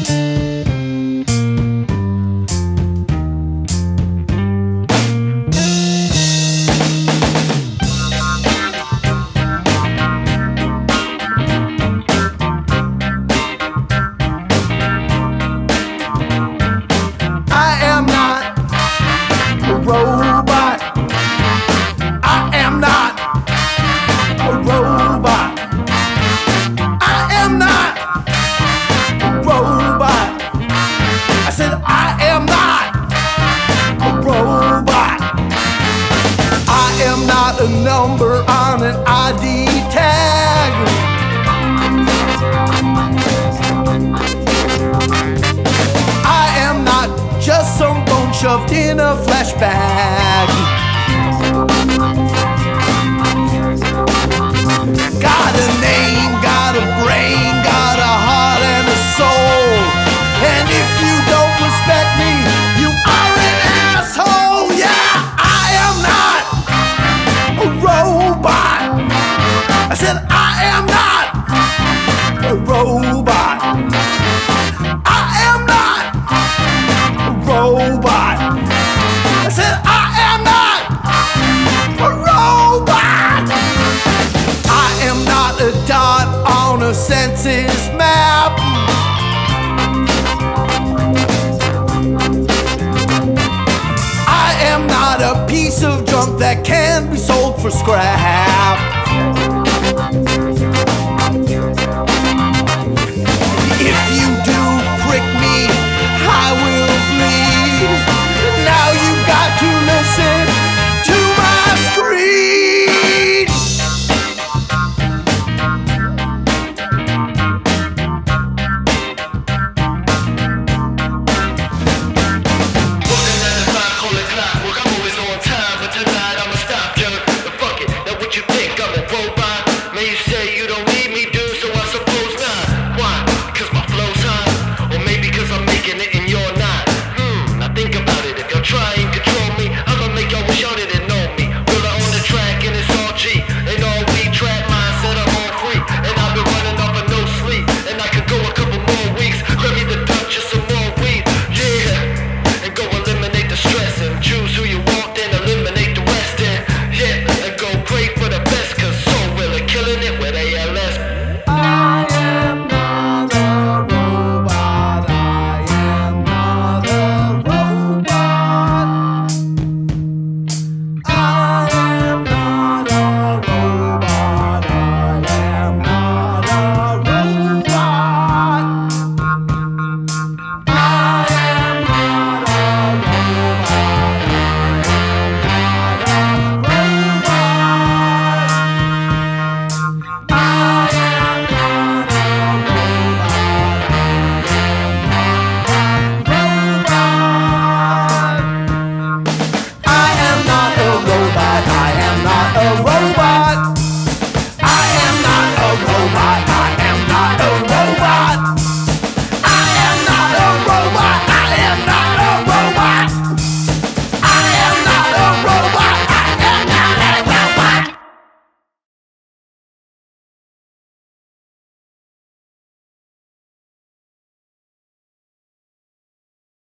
Robot. I am not a robot. I am not a robot. I said I am not a robot. I am not a number on an ID tag. I am not just some bone shoved in a flesh bag. Got a name, got a brain, got a heart and a soul. And if you don't respect me, you are an asshole. Yeah, I am not a robot. I said I am not a robot. I am not a robot. I said I am not a robot. I am not a dot on a census map. I am not a piece of junk that can be sold for scrap. If you do prick me, I will bleed. Now you've got to listen to my scream. Working 9 to 5, call it clockwork. I'm always on time, but tonight I'ma stop, yo. But fuck it, now what you think? I'm a robot? Man, you say you don't need me, dude, so I suppose not. Why? Cause my flow's hot? Or maybe cause I'm making it and you're not? Now think about it. If y'all try and control me, I'ma make y'all wish y'all didn't know me. Wheeler on the track and it's all G. And all we trap mindset, I'm on free. And I've been running off of no sleep. And I could go a couple more weeks. Grab me the Dutch and some more weed. Yeah. And go eliminate the stress. And choose who you want, then eliminate the rest. And yeah. And go pray for the best. Cause so really killing it with ALS. I am not a robot. I am not a robot. I am not a robot. I am not a robot. I am not a robot. I am not a robot.